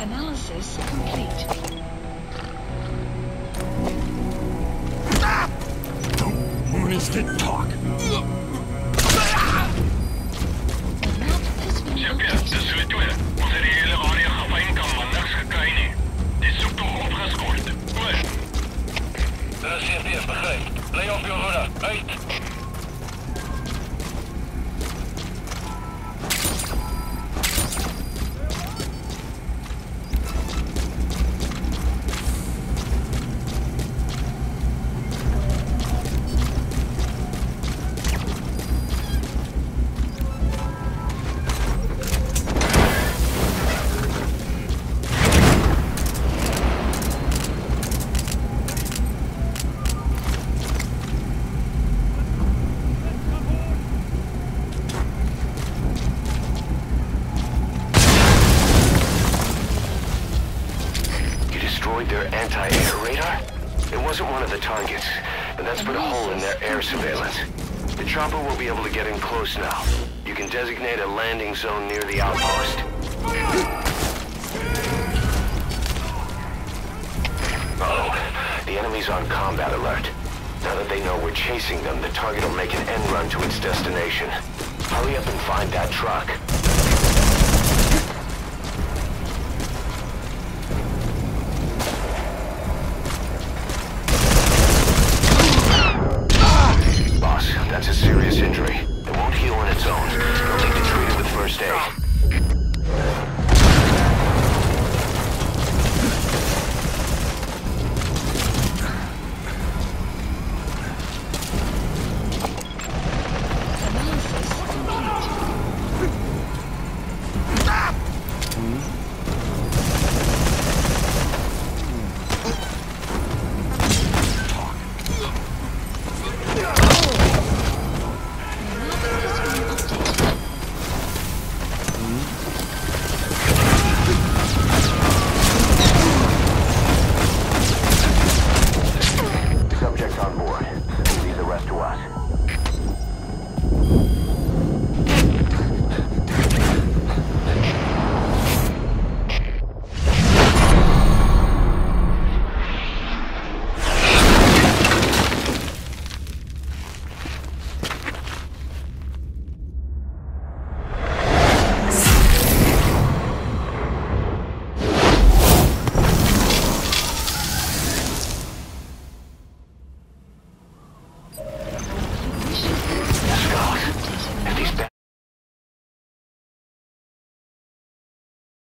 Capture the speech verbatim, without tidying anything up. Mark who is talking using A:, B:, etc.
A: Analysis complete.
B: Don't monistic talk.
C: Chef, dis so twee. Ons het die hele area gefynkamp, maar niks gekry nie. Die soektog opgeskort. Oor. Dit is C P S, begryp. Bly op jou hoede. Uit. Their anti-air radar? It wasn't one of the targets, but that's put a hole in their air surveillance. The chopper will be able to get in close now. You can designate a landing zone near the outpost. Oh, the enemy's on combat alert. Now that they know we're chasing them, the target will make an end run to its destination. Hurry up and find that truck.